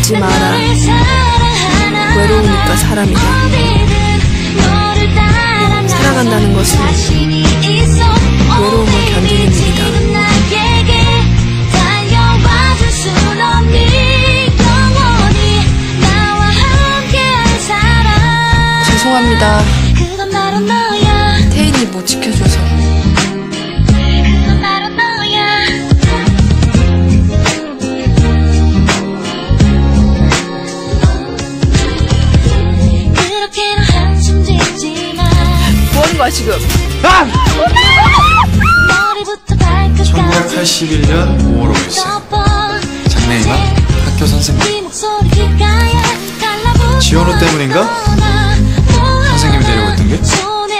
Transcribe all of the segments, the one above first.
울지 마라. 외로우니까 사람이다. 살아간다는 것은 외로움을 견디는 일이다. 죄송합니다. 태인이 못 지켜줘서. 뭐하는 거야 지금? 1981년 5월 5일생 장래희망 학교 선생님. 지원우 때문인가? 선생님이 데리고 있던 게?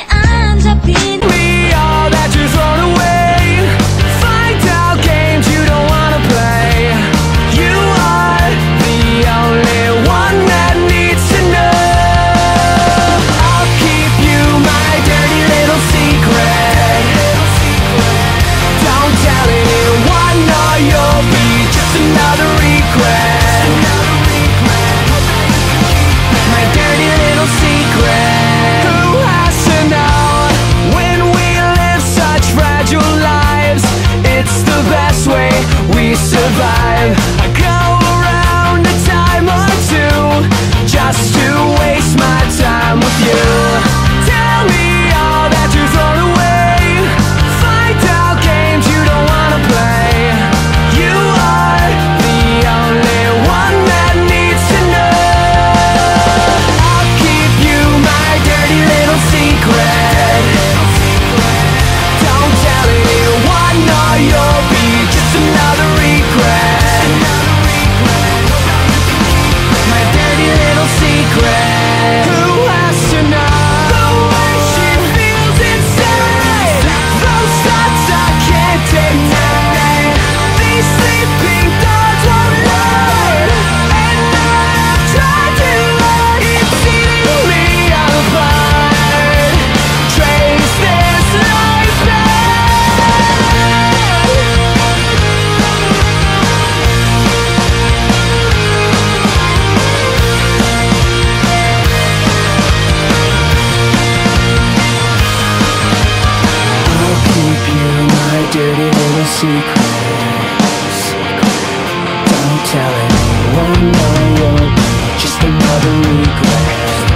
Don't tell anyone, no, you'll be just another regret.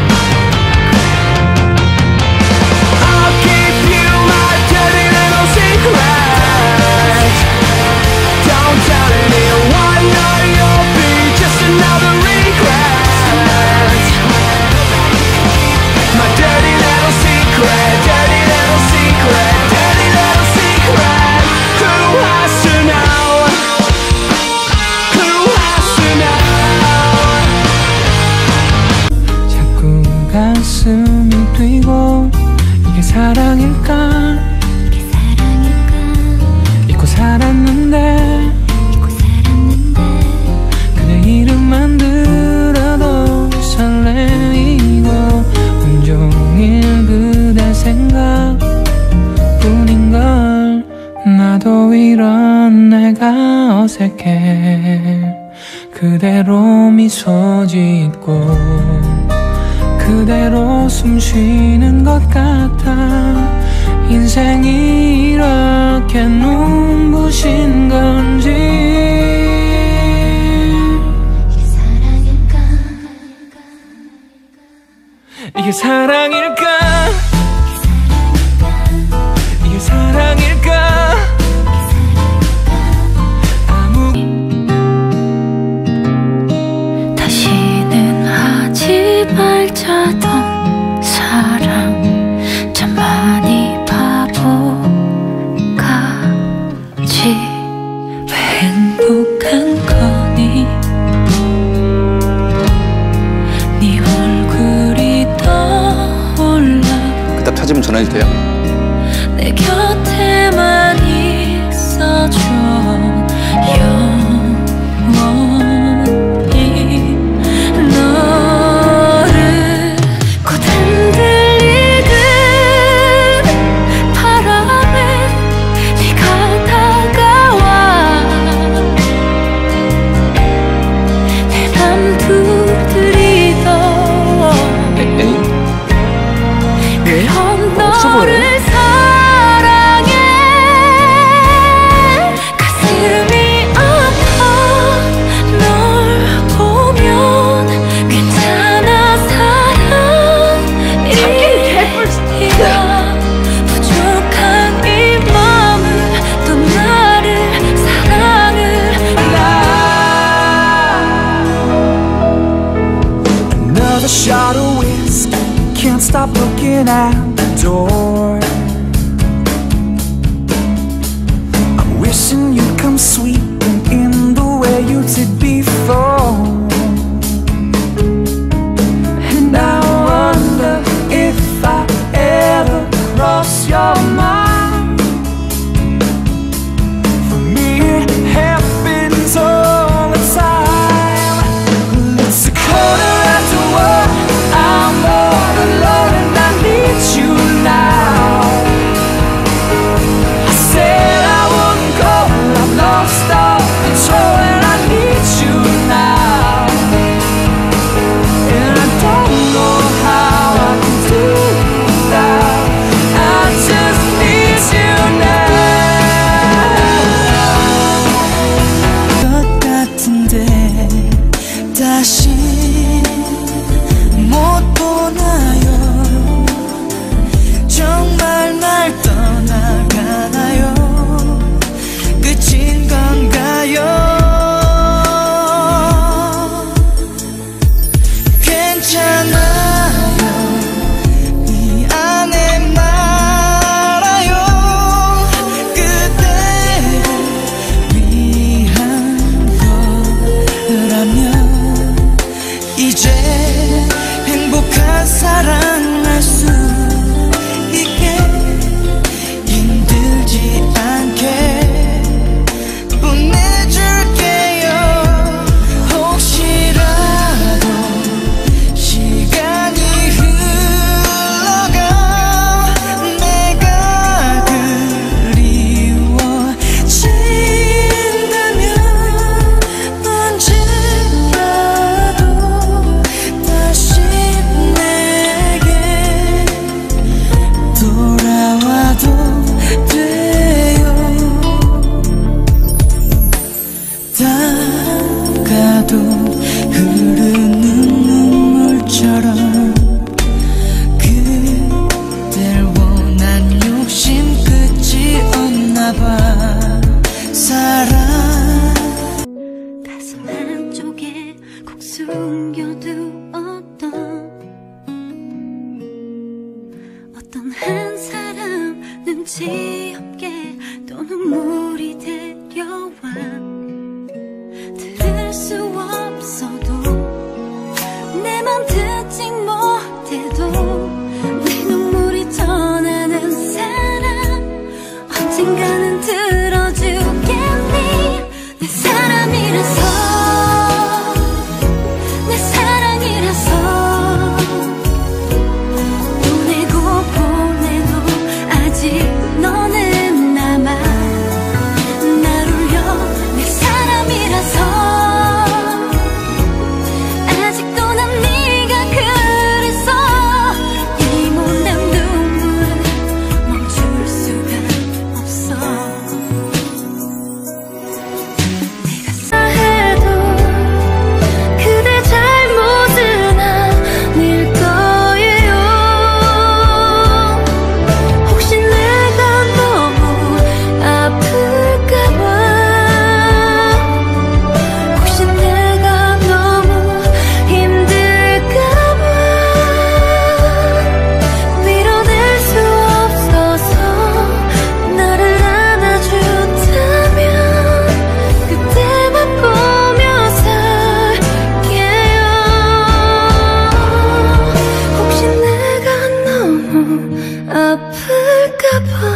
I'll keep you my dirty little secret. Don't tell anyone, no, you'll be just another regret. My dirty little secret, dirty little secret, dirty little secret. Who has to know? Who has to know? 자꾸 가슴이 뛰고 이게 사랑일까? 이게 사랑일까? 잊고 살았는데 그대 이름만 들어도 설레이고 온종일 그대 생각뿐인걸. 나도 이런 내가 어색해. 그대로 미소 짓고 그대로 숨 쉬는 것 같아. 인생이 이렇게 눈부신 건지. 이게 사랑일까? 이게 사랑일까? 다시는 하지 말자던 사랑 참 많이 바보같이. 왜 행복한 거니? 네 얼굴이 떠올라. 그답 찾으면 전화해도 돼요? 내 곁에만 있어줘. 영원히 너를 곧 흔들리는 바람에 네가 다가와. 내 맘 your mind. For me it happens all the time. It's a quarter after one, I'm all alone and I need you now. I said I wouldn't go, I've lost all control and I need you now. And I don't know how I can do that. I just need you now. 것 같은데 다시 못 보나요? 정말 날 떠나가나요? 끝인 건가요? 괜찮아요, 미안해 말아요. 그대를 위한 거라면 이제 행복한 사랑할 수 있게 힘들지 않게 보내줄게요. 혹시라도 시간이 흘러가 내가 그리워진다면 언제라도 다시 내게 돌아와도 돼요. 다가도 흐르는 눈물처럼 그댈 원한 욕심 끝이 없나봐. 사랑 가슴 한쪽에 꼭 숨겨두었던 어떤 한 사람 눈치 없게 또 눈물이 데려와. 들을 수 없어도 내 맘 듣지 못해도 내 눈물이 전하는 사람 언젠가는 들어주겠니. 내 사람이라서 내 사랑이라서 보내고 보내도 아직 너는 남아 날 울려. 내 사람이라서 아직도 난 네가 그래서 이 못난 눈물은 멈출 수가 없어. 내가 사해도 그대 잘못은 아닐 거예요. 혹시 내가 너무 아플까봐, 혹시 내가 너무 힘들까봐 밀어낼 수 없어서 나를 안아준다면 그때만 보며 살게요. 혹시 내가 너무 아플까봐